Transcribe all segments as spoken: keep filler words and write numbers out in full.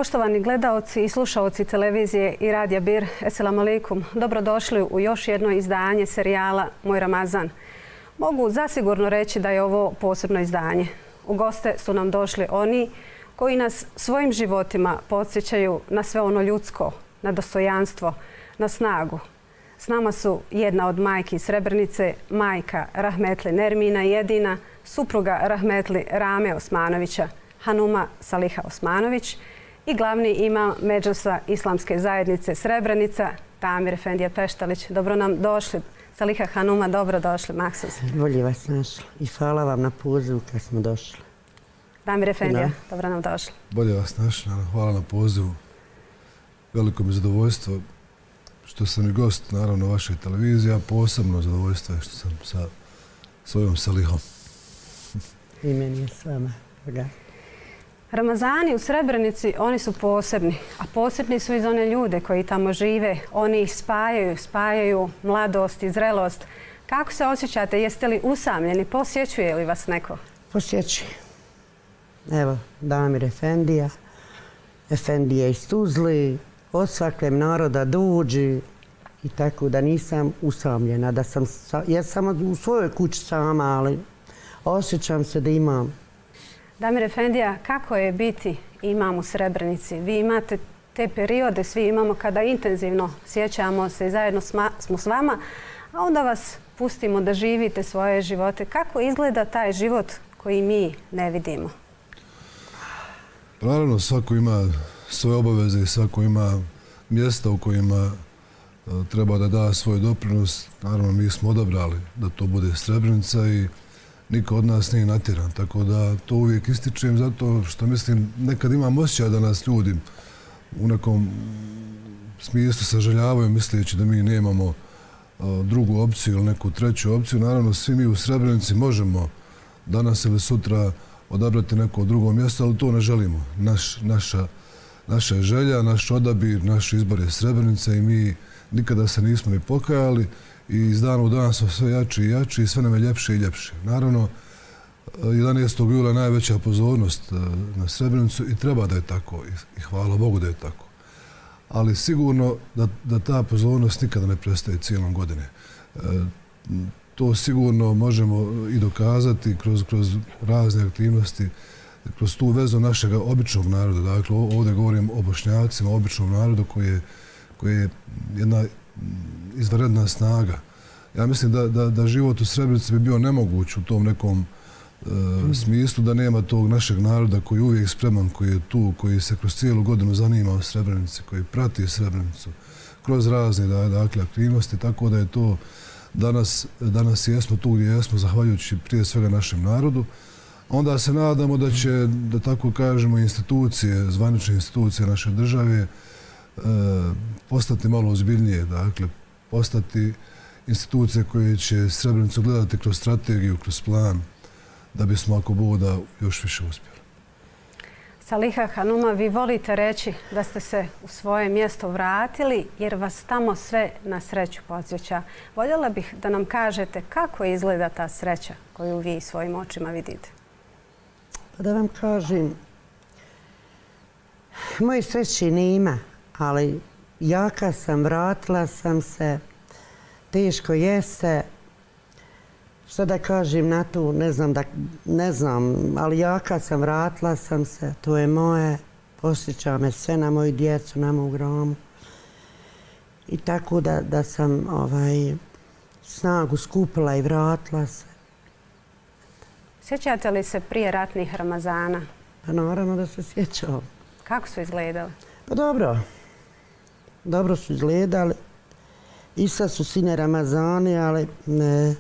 Poštovani gledaoci i slušaoci televizije i radija Bir, eselamu alaikum. Dobrodošli u još jedno izdanje serijala Moj Ramazan. Mogu zasigurno reći da je ovo posebno izdanje. U goste su nam došli oni koji nas svojim životima podsjećaju na sve ono ljudsko, na dostojanstvo, na snagu. S nama su jedna od majki Srebrenice, majka Rahmetli Nermina Jedina, supruga Rahmetli Rame Osmanovića, Hanuma Saliha Osmanović i glavni imam Medžlisa Islamske zajednice Srebrenica, Damir Efendija Peštalić. Dobro nam došli. Saliha, Hanuma, dobro došli. Maksuz. Bolje vas našli i hvala vam na pozivu kad smo došli. Damir Efendija, dobro nam došli. Bolje vas našli, hvala na pozivu. Veliko mi zadovoljstvo što sam i gost, naravno, vaše televizije, a posebno zadovoljstvo je što sam sa svojom Salihom. I meni je s vama. Ramazani u Srebrenici, oni su posebni, a posebni su i za one ljude koji tamo žive. Oni ih spajaju, spajaju mladost i zrelost. Kako se osjećate? Jeste li usamljeni? Posjećuje li vas neko? Posjećuje. Evo, Damir Efendija, Efendija iz Tuzli, od svakog naroda duđi i tako da nisam usamljena. Da sam, ja sam u svojoj kući sama, ali osjećam se da imam. Damir Efendija, kako je biti imam u Srebrenici? Vi imate te periode, svi imamo kada intenzivno sjećamo se i zajedno smo s vama, a onda vas pustimo da živite svoje živote. Kako izgleda taj život koji mi ne vidimo? Naravno, svako ima svoje obaveze i svako ima mjesta u kojima treba da da svoj doprinos. Naravno, mi smo odabrali da to bude Srebrenica i niko od nas nije natjeran, tako da to uvijek ističem zato što mislim nekad imam osjećaj da nas ljudi u nekom smislu sažaljavaju misleći da mi nemamo drugu opciju ili neku treću opciju. Naravno, svi mi u Srebrenici možemo danas ili sutra odabrati neko drugo mjesto, ali to ne želimo. Naš, naša, naša želja, naš odabir, naš izbor je Srebrenica i mi nikada se nismo ni pokajali. I iz dana u dan smo sve jači i jači i sve nam je ljepše i ljepše. Naravno, jedanaestog jula je najveća pozornost na Srebrenicu i treba da je tako i hvala Bogu da je tako. Ali sigurno da, da ta pozornost nikada ne prestaje cijelom godine. E, to sigurno možemo i dokazati kroz, kroz razne aktivnosti, kroz tu vezu našeg običnog naroda. Dakle, ovdje govorim o Bošnjacima, o običnom narodu koji je, koji je jedna izvanredna snaga. Ja mislim da, da, da život u Srebrenici bi bio nemoguć u tom nekom e, smislu da nema tog našeg naroda koji je uvijek spreman, koji je tu, koji se kroz cijelu godinu zanima o Srebrenici, koji prati Srebrenicu kroz razne da, dakle, aktivnosti, tako da je to danas, danas jesmo tu gdje jesmo zahvaljujući prije svega našem narodu. Onda se nadamo da će, da tako kažemo, institucije, zvanične institucije naše države e, postati malo ozbiljnije, dakle, postati institucije koje će Srebrenicu gledati kroz strategiju, kroz plan, da bismo, ako Bog da, još više uspjeli. Saliha, Hanuma, vi volite reći da ste se u svoje mjesto vratili jer vas tamo sve na sreću podsjeća. Voljela bih da nam kažete kako izgleda ta sreća koju vi svojim očima vidite. Pa da vam kažem, moje sreće nema, ali jaka sam, vratila sam se, teško jeste. Što da kažem na to, ne znam, da, ne znam, ali jaka sam, vratila sam se, to je moje, posjeća me sve na moju djecu, na moju gramu. I tako da, da sam ovaj, snagu skupila i vratila se. Sjećate li se prije ratnih Ramazana? Pa naravno da se sjećam. Kako su izgledali? Pa dobro. Dobro su izgledali. I sad su sine Ramazani, ali ne,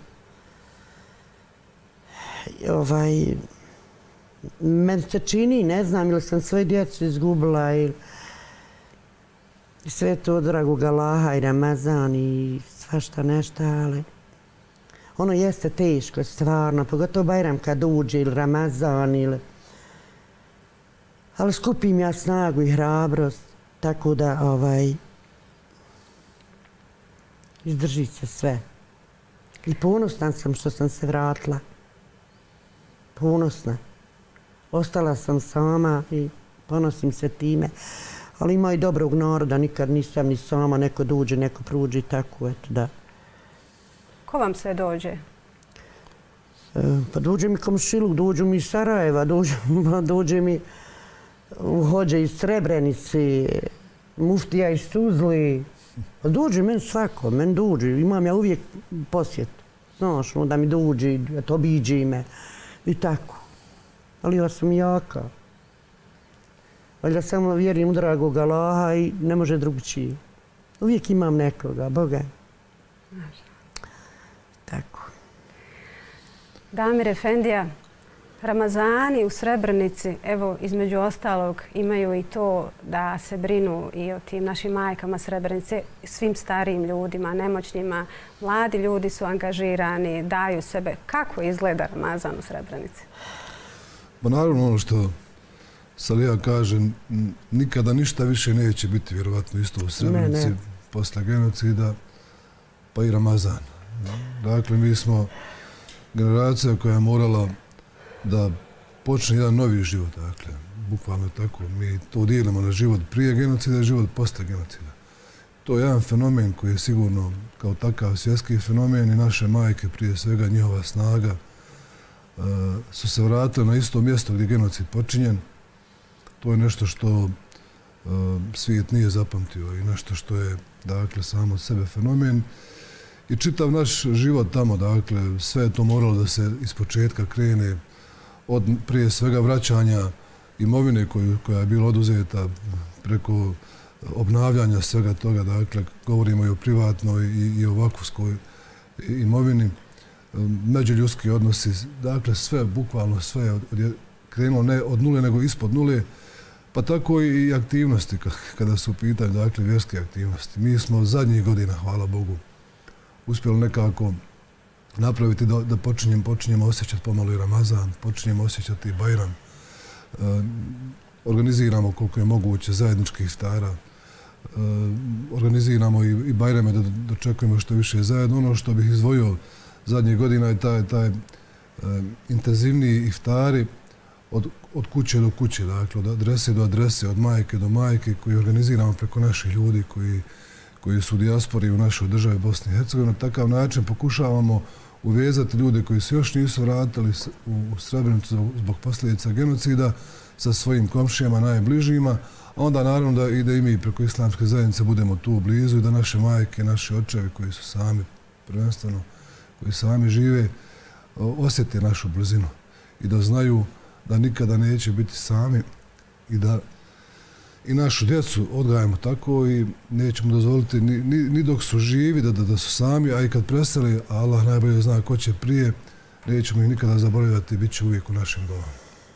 ovaj, meni se čini, ne znam, ili sam svoju djecu izgubila ili sve to od dragog Allaha i Ramazan i svašta nešto, ali ono jeste teško, stvarno, pogotovo Bajram kad uđe ili Ramazan ili, ali skupim ja snagu i hrabrost, tako da ovaj, izdrži se sve. I ponosna sam što sam se vratila. Ponosna. Ostala sam sama i ponosim se time. Ali ima i dobrog naroda, nikad nisam ni sama, neko dođe, neko pruđi, tako, eto, da. Ko vam sve dođe? Pa dođe mi komšiluk, dođu mi iz Sarajeva, dođe mi hođe iz Srebrenici, muftija iz Tuzli. Dođe meni svako, meni dođe, imam ja uvijek posjet. Znaš, da mi dođe, da obiđi me i tako. Ali ja sam jaka. Valjda samo vjerujem u dragog Allaha i ne može drugčiji. Uvijek imam nekoga, Boga. Tako. Damir Efendija, Ramazani u Srebrenici, evo, između ostalog, imaju i to da se brinu i o tim našim majkama Srebrenice, svim starijim ljudima, nemoćnima. Mladi ljudi su angažirani, daju sebe. Kako izgleda Ramazan u Srebrenici? Pa naravno ono što Salija kaže, nikada ništa više neće biti vjerovatno isto u Srebrenici posle genocida, pa i Ramazan. Dakle, mi smo generacija koja je morala da počne jedan novi život, dakle, bukvalno tako. Mi to dijelimo na život prije genocida i život posle genocida. To je jedan fenomen koji je sigurno kao takav svjetski fenomen i naše majke, prije svega njihova snaga, su se vratile na isto mjesto gdje je genocid počinjen. To je nešto što svijet nije zapamtio i nešto što je, dakle, samo od sebe fenomen. I čitav naš život tamo, dakle, sve je to moralo da se ispočetka krene od prije svega vraćanja imovine koja je bila oduzeta preko obnavljanja svega toga, dakle, govorimo i o privatnoj i o vakufskoj imovini, međuljudski odnosi, dakle, sve, bukvalno sve je krenulo ne od nule nego ispod nule, pa tako i aktivnosti kada su u pitanju, dakle, vjerske aktivnosti. Mi smo zadnjih godina, hvala Bogu, uspjeli nekako napraviti da, da počinjem, počinjemo osjećati pomalo i Ramazan, počinjemo osjećati i Bajram. E, organiziramo koliko je moguće zajedničkih iftara, e, organiziramo i, i Bajrame da dočekujemo što više zajedno. Ono što bih izdvojio zadnjih godina je taj, taj e, intenzivniji iftari od, od kuće do kuće, dakle, od adrese do adrese, od majke do majke, koji organiziramo preko naših ljudi koji koji su u dijaspori u našoj državi Bosni i Hercegovini. Na takav način pokušavamo uvezati ljude koji se još nisu vratili u Srebrenicu zbog posljedica genocida sa svojim komšijama, najbližima, a onda naravno da i da i mi preko islamske zajednice budemo tu blizu i da naše majke, naši očevi koji su sami, prvenstveno, koji sami žive, osjete našu blizinu i da znaju da nikada neće biti sami i da i našu djecu odgajamo tako i nećemo dozvoliti ni, ni, ni dok su živi da, da, da su sami, a i kad preseli, a Allah najbolje zna ko će prije, nećemo ih nikada zaboravljati i bit će uvijek u našim domama.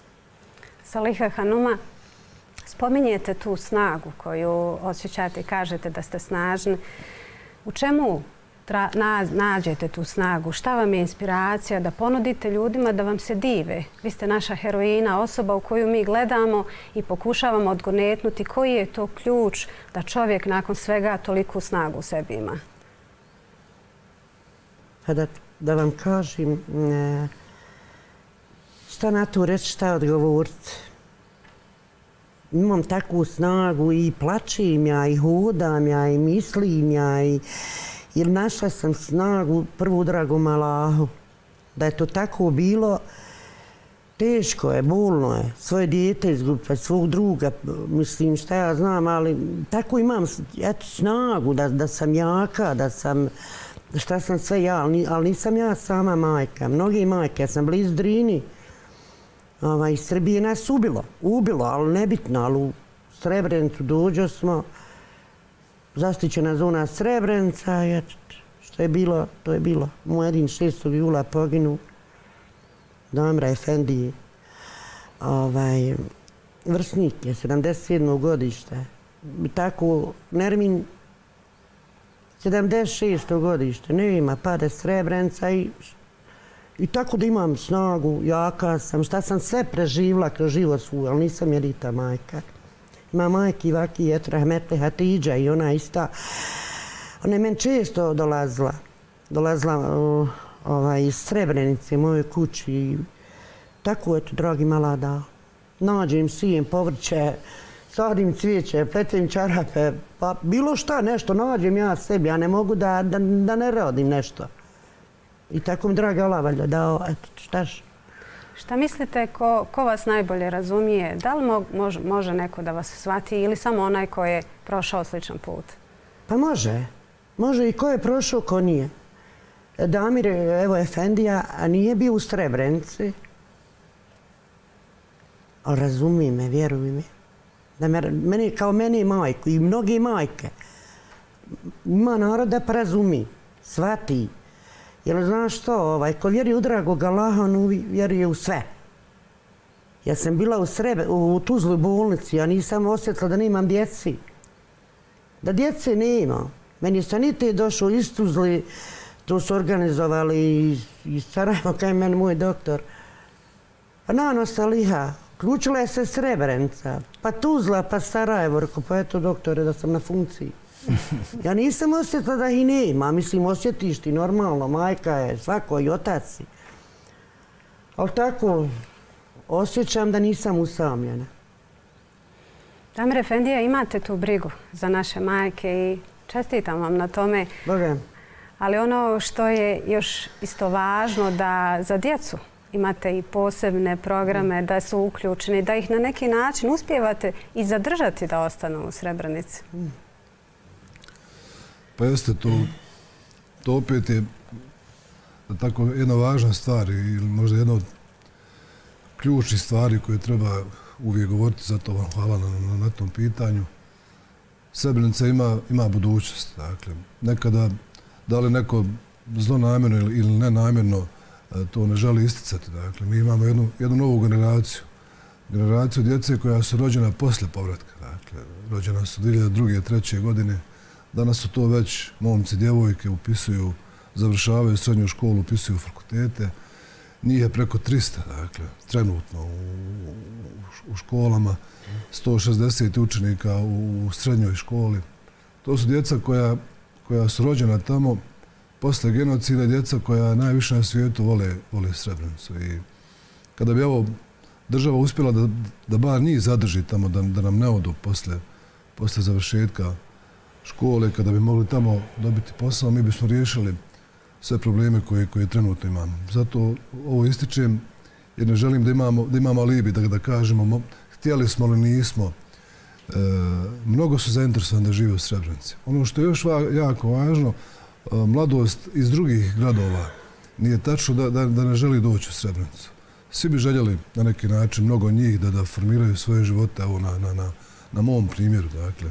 Saliha Hanuma, spominjete tu snagu koju osjećate i kažete da ste snažni. U čemu nađete tu snagu? Šta vam je inspiracija da ponudite ljudima da vam se dive? Vi ste naša heroina, osoba u koju mi gledamo i pokušavamo odgonetnuti koji je to ključ da čovjek nakon svega toliku snagu u sebi ima. Pa da, da vam kažem, ne, šta na to reći, šta odgovoriti. Imam takvu snagu i plačim ja, i hodam ja, i mislim ja, i jer našla sam snagu prvu dragom Allahu. Da je to tako bilo, teško je, bolno je. Svoje dijete izgubiti, svog druga, mislim šta ja znam, ali tako imam eto, snagu da, da sam jaka, da sam, šta sam sve ja, ali, ali nisam ja sama majka. Mnogi majke, ja sam blizu Drini. Ovaj, iz Srbije nas ubilo, ubilo, ali nebitno, ali u Srebrenicu dođo smo, zaštićena zona Srebrenica, što je bilo, to je bilo. Moj jedin šestog jula poginu, Damira Efendije, ovaj, vrsnik je, sedamdeset sedmo godište. I tako, Nermin, sedamdeset šesto godište, nema, pade Srebrenica i, i tako da imam snagu, jaka sam, šta sam sve preživla kroz život svoj, ali nisam jedita majka. Ima majki Vaki et rahmetli Hatidža i ona ista. Ona je meni često dolazila. Dolazila uh, ovaj, iz Srebrenice, moje kući. Tako je to, dragi mala, dao. nađem, sijem povrće, sadim cvijeće, pletem čarape, pa bilo šta, nešto nađem ja sebi, ja ne mogu da, da, da ne radim nešto. I tako mi draga Allah valjda dao, eto, štaš. Šta mislite, ko, ko vas najbolje razumije? Da li mo, može, može neko da vas shvati ili samo onaj ko je prošao sličan put? Pa može. Može i ko je prošao, ko nije. Damir, evo, Efendija, a nije bio u Srebrenici. Ali razumije me, vjeruj mi. Da me, meni, kao meni majku i mnogi majke. Ima narod da razumi, shvati. Jer znaš što, ovaj, ko vjeruje u dragog Allaha, on vjeruje u sve. Ja sam bila u, Srebe, u Tuzloj bolnici, ja nisam osjetila da nemam djeci. Da djece nema. Meni se niti došao iz Tuzli, tu su organizovali iz Sarajeva, kaj je meni moj doktor. Pa Nano Saliha, ključila je se Srebrenica, pa Tuzla, pa Sarajevo. Rekao, pa eto doktore, da sam na funkciji. Ja nisam osjetila da ih nema. Mislim, osjetiš ti normalno, majka je, svako i otac. Ali tako, osjećam da nisam usamljena. Damir Efendija, imate tu brigu za naše majke i čestitam vam na tome. Boga. Ali ono što je još isto važno, da za djecu imate i posebne programe, da su uključeni, da ih na neki način uspijevate i zadržati da ostanu u Srebrenici. Pa jeste, to, to opet je tako jedna važna stvar ili možda jedna od ključnih stvari koje treba uvijek govoriti, zato vam hvala na, na, na tom pitanju. Srebrenica ima, ima budućnost. Dakle, nekada, da li neko zlonamjerno ili, ili nenamjerno to ne želi isticati. Dakle, mi imamo jednu, jednu novu generaciju. Generaciju djece koja su rođena poslije povratka. Dakle, rođena su dvije hiljade druge. treće godine. Danas su to već momci, djevojke, upisuju, završavaju srednju školu, upisuju fakultete. Njih je preko tristo, dakle, trenutno u, u školama, sto šezdeset učenika u srednjoj školi. To su djeca koja, koja su rođena tamo posle genocida, djeca koja najviše na svijetu vole, vole Srebrenicu. I kada bi ovo država uspjela da, da bar njih zadrži tamo, da, da nam ne odu posle, posle završetka škole, kada bi mogli tamo dobiti posao, mi bismo riješili sve probleme koje, koje trenutno imamo. Zato ovo ističem jer ne želim da imamo, da imamo alibi, da, da kažemo htjeli smo ali nismo. E, mnogo su zainteresovani da žive u Srebrenici. Ono što je još va, jako važno, e, mladost iz drugih gradova nije tačno da, da, da ne želi doći u Srebrenicu. Svi bi željeli na neki način, mnogo njih, da, da formiraju svoje živote, evo na, na, na, na mom primjeru, dakle.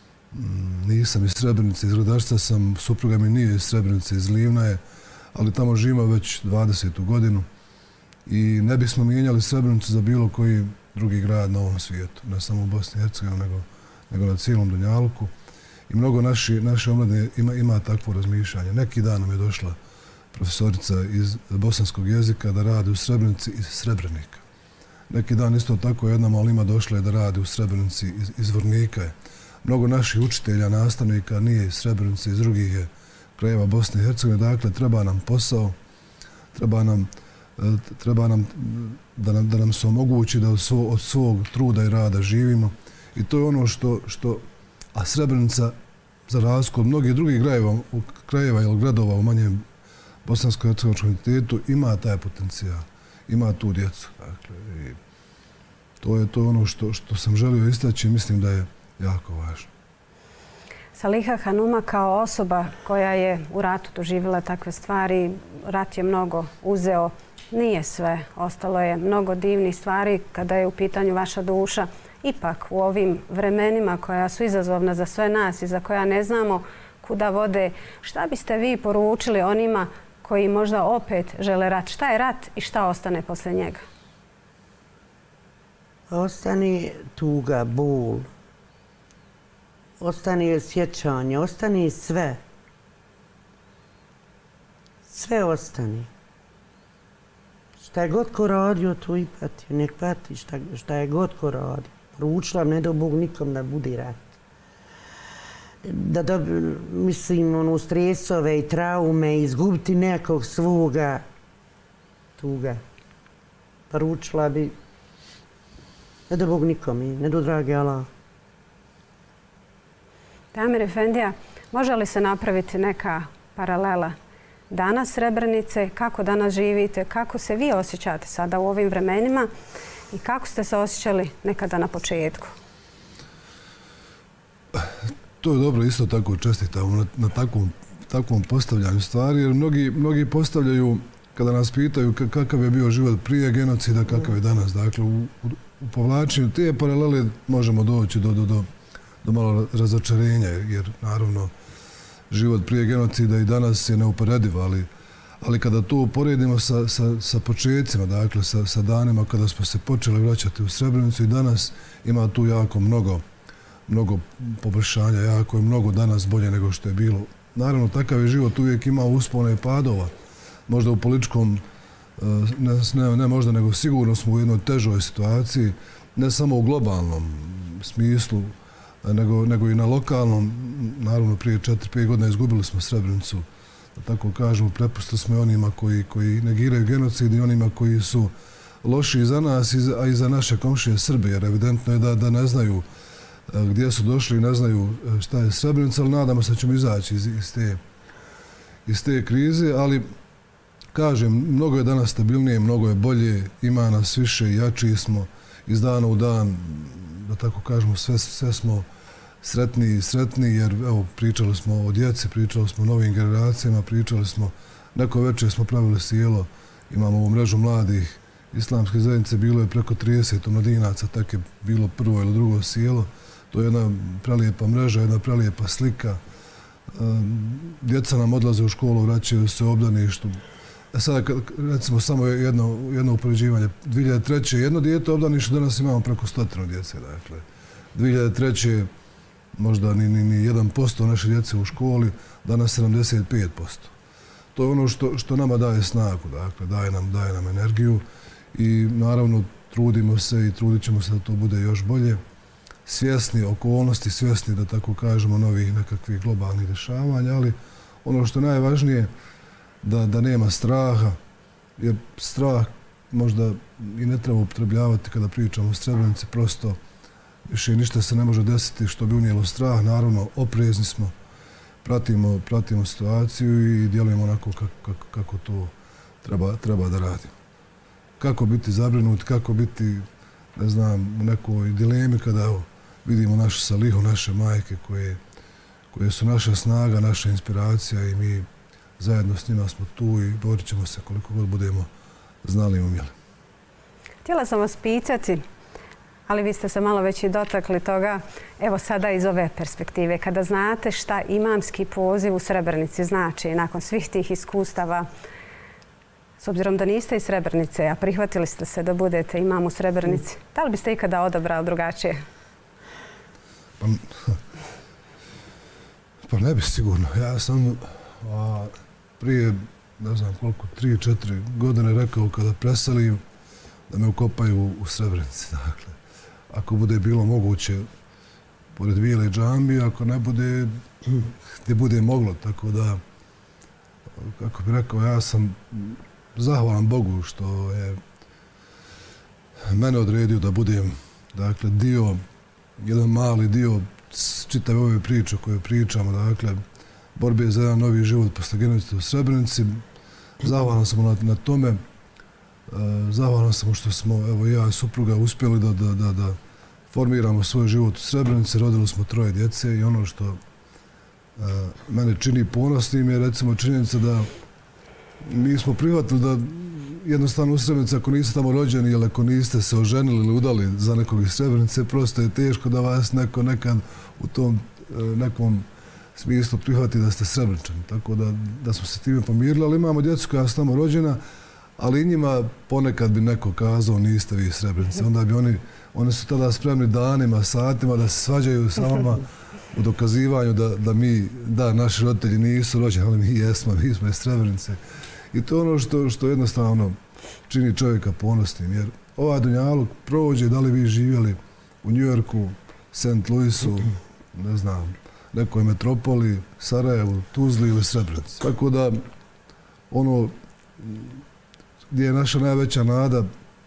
Nisam iz Srebrenice, iz Gradašca sam, supruga mi nije iz Srebrenice, iz Livna je, ali tamo živimo već dvadesetu godinu i ne bismo mijenjali Srebrenicu za bilo koji drugi grad na ovom svijetu, ne samo u Bosni i Hercegovini, nego, nego na cijelom Dunjaluku. I mnogo naši, naše omladine ima, ima takvo razmišljanje. Neki dan nam je došla profesorica iz bosanskog jezika da radi u Srebrenici iz Srebrenika. Neki dan isto tako jedna malima došla je da radi u Srebrenici iz, iz Vornika je. Mnogo naših učitelja, nastavnika nije iz Srebrenice, iz drugih je krajeva Bosne i Hercegovine. Dakle, treba nam posao, treba nam, treba nam, da, nam da nam se omogući da od svog, od svog truda i rada živimo. I to je ono što, što a Srebrenica, za razliku od mnogih drugih krajeva, krajeva ili gradova u manjem bosansko-hercegovačkom entitetu, ima taj potencijal, ima tu djecu. Dakle, i to je to ono što, što sam želio istaći i mislim da je jako važno. Saliha Hanuma kao osoba koja je u ratu doživjela takve stvari, rat je mnogo uzeo, nije sve. Ostalo je mnogo divnih stvari kada je u pitanju vaša duša. Ipak u ovim vremenima koja su izazovna za sve nas i za koja ne znamo kuda vode, šta biste vi poručili onima koji možda opet žele rat? Šta je rat i šta ostane posle njega? Ostane tuga, bol. Ostane sjećanje, ostane sve. Sve ostane. Šta je god ko radio, to i pati. Nek pati šta, šta je god ko radio. Poručila ne do Bog nikom da bude rat. Da, da mislim, ono, stresove i traume, izgubiti nekog svoga tuga. Poručila bi Ne da Bog nikom i ne do dragi Allah. Damir Efendija, može li se napraviti neka paralela danas Srebrenice, kako danas živite, kako se vi osjećate sada u ovim vremenima i kako ste se osjećali nekada na početku? To je dobro, isto tako čestitam na, na takvom, takvom postavljanju stvari, jer mnogi, mnogi postavljaju, kada nas pitaju kakav je bio život prije genocida, kakav je danas. Dakle, u, u povlačenju te paralele možemo doći do, do, do, do malo razočarenja, jer naravno život prije genocida i danas je neuporediv, ali, ali kada to uporedimo sa, sa, sa početcima, dakle sa, sa danima kada smo se počeli vraćati u Srebrenicu i danas ima tu jako mnogo, mnogo poboljšanja, jako je mnogo danas bolje nego što je bilo. Naravno, takav je život, uvijek ima uspona i padova. Možda u političkom, ne, ne, ne možda, nego sigurno smo u jednoj težoj situaciji, ne samo u globalnom smislu, nego, nego i na lokalnom. Naravno, prije četiri pet godina izgubili smo Srebrenicu, da tako kažemo, prepustili smo i onima koji, koji negiraju genocid i onima koji su loši za nas, a i za naše komšije Srbije, jer evidentno je da, da ne znaju gdje su došli i ne znaju šta je Srebrenica, ali nadamo se da ćemo izaći iz, iz, te, iz te krize, ali kažem, mnogo je danas stabilnije, mnogo je bolje, ima nas više, jači smo iz dana u dan, da tako kažemo, sve, sve smo sretniji i sretniji, jer evo, pričali smo o djeci, pričali smo o novim generacijama, pričali smo, neko večer smo pravili sjelo, imamo ovu mrežu mladih islamske zajednice, bilo je preko trideset omladinaca, tako je bilo prvo ili drugo sjelo. To je jedna prelijepa mreža, jedna prelijepa slika. Djeca nam odlaze u školu, vraćaju se u obdaništu. E sada, recimo, samo jedno, jedno upoređivanje. dvije hiljade treće. jedno dijete u obdaništu, danas imamo preko stotinu djece. Dakle, dvije hiljade treće. možda ni, ni, ni jedan posto naše djece u školi, danas sedamdeset pet posto. To je ono što, što nama daje snagu, dakle, daje nam, daje nam energiju i naravno trudimo se i trudit ćemo se da to bude još bolje. Svjesni okolnosti, svjesni, da tako kažemo, novih nekakvih globalnih dešavanja, ali ono što je najvažnije da, da nema straha, jer strah možda i ne treba upotrebljavati kada pričamo o Srebrenici, prosto više ništa se ne može desiti što bi unijelo strah. Naravno, oprezni smo, pratimo, pratimo situaciju i djelujemo onako kako, kako, kako to treba, treba da radimo. Kako biti zabrinut, kako biti, ne znam, u nekoj dilemi kada evo, vidimo našu Salihu, naše majke koje, koje su naša snaga, naša inspiracija i mi zajedno s njima smo tu i borit ćemo se koliko god budemo znali i umjeli. Htjela sam vas pitati, ali vi ste se malo već i dotakli toga, evo sada iz ove perspektive, kada znate šta imamski poziv u Srebrenici znači nakon svih tih iskustava, s obzirom da niste iz Srebrenice, a prihvatili ste se da budete imam u Srebrenici, da li biste ikada odabrali drugačije? Pa, pa ne bi sigurno. Ja sam a, prije, ne znam koliko, tri, četiri godine rekao kada preselim da me ukopaju u Srebrenici. Dakle, ako bude bilo moguće pored Bijele džamije, ako ne bude, gdje bude moglo. Tako da, kako bih rekao, ja sam zahvalan Bogu što je mene odredio da budem, dakle, dio, jedan mali dio čitave ove priče koje pričamo, dakle, borbe za jedan novi život posle genocida u Srebrenici. Zahvalan sam na, na tome. Zahvalan sam što smo, evo, ja i supruga uspjeli da, da, da, da formiramo svoj život u Srebrenici. Rodili smo troje djece i ono što uh, mene čini ponosnim je, recimo, činjenica da mi smo prihvatili da jednostavno u Srebrenici, ako niste tamo rođeni ili ako niste se oženili ili udali za nekog iz Srebrenice, prosto je teško da vas neko nekad u tom uh, nekom smislu prihvati da ste Srebreničani. Tako da, da smo se time pomirili, ali imamo djecu koja su tamo rođena, ali i njima ponekad bi neko kazao niste vi Srebrenice. Onda bi oni, oni su tada spremni danima, satima da se svađaju sa vama u dokazivanju da, da mi, da, naši roditelji nisu rođeni, ali mi jesmo, mi smo iz Srebrenice. I to je ono što, što jednostavno čini čovjeka ponosnim, jer ovaj dunjaluk prođe, da li vi živjeli u Njujorku, Saint Louisu, ne znam, nekoj metropoli, Sarajevu, Tuzli ili Srebrenici. Tako da, ono gdje je naša najveća nada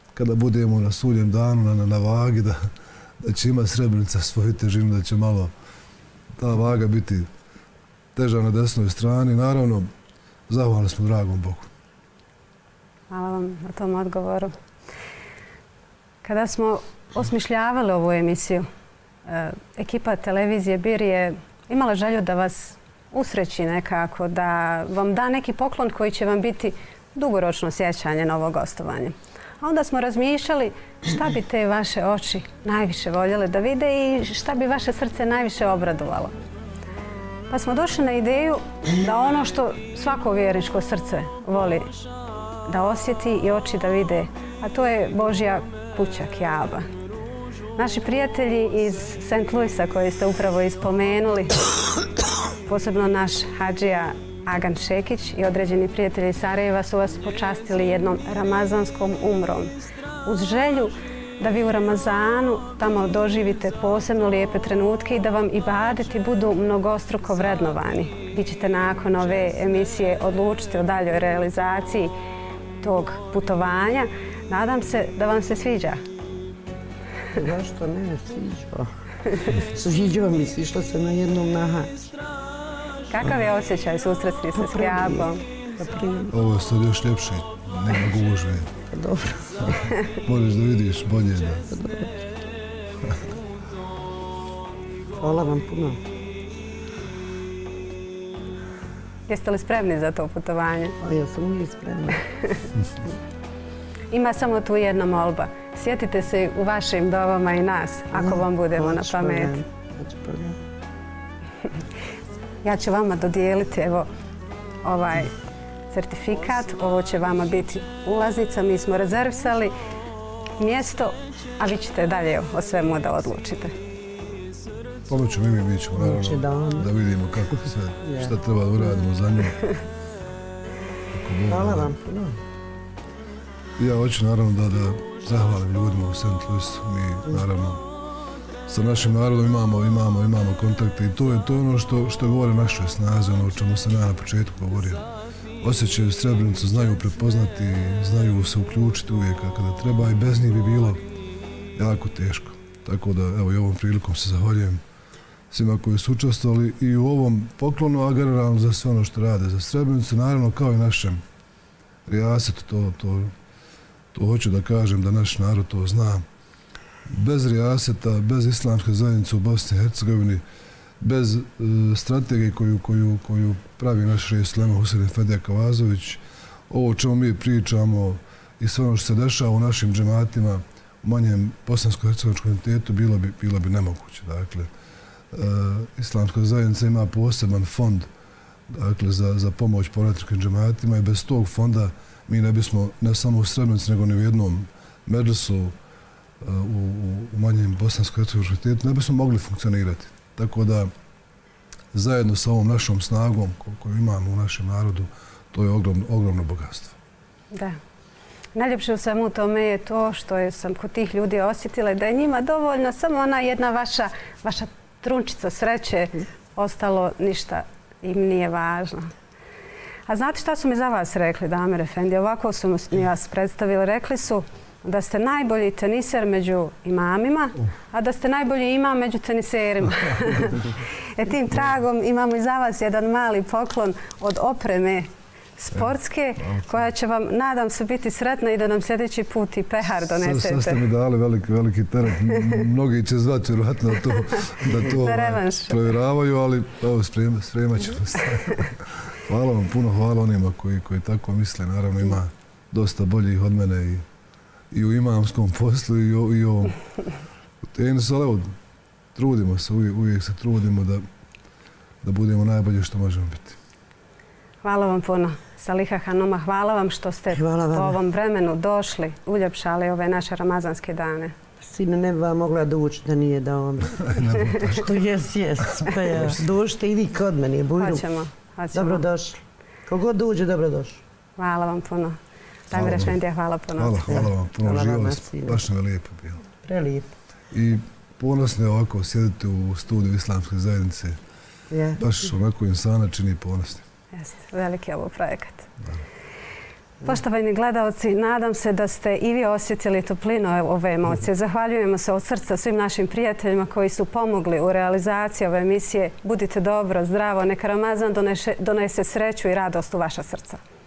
kada budemo na sudnjem danu na, na vagi, da, da će imati Srebrenica svoju težinu, da će malo ta vaga biti teža na desnoj strani. Naravno, zahvalni smo dragom Bogu. Hvala vam na tom odgovoru. Kada smo osmišljavali ovu emisiju, ekipa televizije Bir je imala želju da vas usreći nekako, da vam da neki poklon koji će vam biti dugoročno sjećanje na ovo gostovanje. A onda smo razmišljali šta bi te vaše oči najviše voljele da vide i šta bi vaše srce najviše obradovalo. Pa smo došli na ideju da ono što svako vjerničko srce voli da osjeti i oči da vide, a to je Božja kuća Kjaba. Naši prijatelji iz Saint Louisa koji ste upravo ispomenuli, posebno naš hadžija Agan Šekić i određeni prijatelji iz Sarajeva su vas počastili jednom ramazanskom umrom. Uz želju da vi u Ramazanu tamo doživite posebno lijepe trenutke i da vam ibadeti budu mnogostruko vrednovani. Vi ćete nakon ove emisije odlučiti o daljoj realizaciji tog putovanja. Nadam se da vam se sviđa. Zašto ne, sviđao. Sviđao mi se, išla sam na jednom naha. Kakav je osjećaj susretni se s Kjabom? Ovo je sad još ljepše, nema gužve. Dobro. Možeš da vidiš bolje. Da. Hvala vam puno. Jeste li spremni za to putovanje? A ja sam uvijek spremna. Ima samo tu jedna molba. Sjetite se u vašim dovama i nas, ako vam budemo na pameti. Ja ću vama dodijeliti evo ovaj certifikat. Ovo će vama biti ulaznica. Mi smo rezervisali mjesto, a vi ćete dalje o svemu da odlučite. Pomoćemo i mi, mi ćemo naravno da vidimo kako sve, šta treba da uradimo za nju. Hvala vam puno. Ja hoću naravno da, da zahvalim ljudima u Saint Louisu. Mi naravno sa našim narodom imamo, imamo, imamo kontakte i to je to ono što, što govori našoj snazi, ono o čemu sam ja na početku govorio. Osjećaju Srebrenicu, znaju prepoznati, znaju se uključiti uvijek kada treba i bez njih bi bilo jako teško. Tako da evo i ovom prilikom se zahvaljujem svima koji su učestvovali i u ovom poklonu, a generalno za sve ono što rade za Srebrenicu, naravno kao i našem rijasetu, to, to, to hoću da kažem da naš narod to zna. Bez rijaseta, bez islamske zajednice u Bosni i Hercegovini, bez e, strategije koju, koju, koju pravi naš šejh Sulejman Husein Efendija Kavazović, ovo o čemu mi pričamo i sve ono što se dešava u našim džematima, u manjem bosansko-hercegovačkom entitetu, bilo bi, bilo bi nemoguće. Dakle, e, islamska zajednica ima poseban fond dakle, za, za pomoć porodičkim džematima i bez tog fonda mi ne bismo ne samo u Srebrenici, nego ni u jednom medresu u, u, u manjem bosansko-hercegovačkom entitetu ne bismo mogli funkcionirati. Tako da, zajedno sa ovom našom snagom koju imamo u našem narodu, to je ogromno, ogromno bogatstvo. Da. Najljepše u svemu tome je to što sam kod tih ljudi osjetila da je njima dovoljno samo ona jedna vaša, vaša trunčica sreće, ostalo ništa im nije važno. A znate šta su mi za vas rekli, Damir Efendi? Ovako su mi vas predstavili. Rekli su da ste najbolji teniser među imamima, a da ste najbolji imam među teniserima. E tim tragom imamo i za vas jedan mali poklon od opreme sportske, koja će vam, nadam se, biti sretna i da nam sljedeći put i pehar donesete. Sad ste mi dali veliki, veliki teret. Mnogi će zvati vjerojatno da to, da to provjeravaju, ali evo, sprema, spremat ćemo se. Hvala vam puno, hvala onima koji, koji tako misle. Naravno ima dosta boljih od mene i, i u imamskom poslu i u, i u tenisu, ali evo, trudimo se, uvijek, uvijek se trudimo da, da budemo najbolji što možemo biti. Hvala vam puno, Saliha Hanuma. Hvala vam što ste po ovom vremenu došli, uljepšali ove naše ramazanske dane. Sine, ne bi vam mogla doći da nije da vam... Jes, jes. Dođite i vi kod mene. Hoćemo. Dobrodošli. Kogod dođe, dobrodošli. Hvala vam puno. Damir Efendija, hvala puno. Hvala, hvala vam puno. Živjeli smo. Baš nam je lijepo bilo. Prelijepo. I ponosno je ovako sjediti u studiju Islamske zajednice. Baš onako insana čini ponosni. Jeste, veliki je ovo projekat. Poštovani gledalci, nadam se da ste i vi osjetili toplinu ove emocije. Zahvaljujemo se od srca svim našim prijateljima koji su pomogli u realizaciji ove emisije. Budite dobro, zdravo, neka Ramazan donese sreću i radost u vaša srca.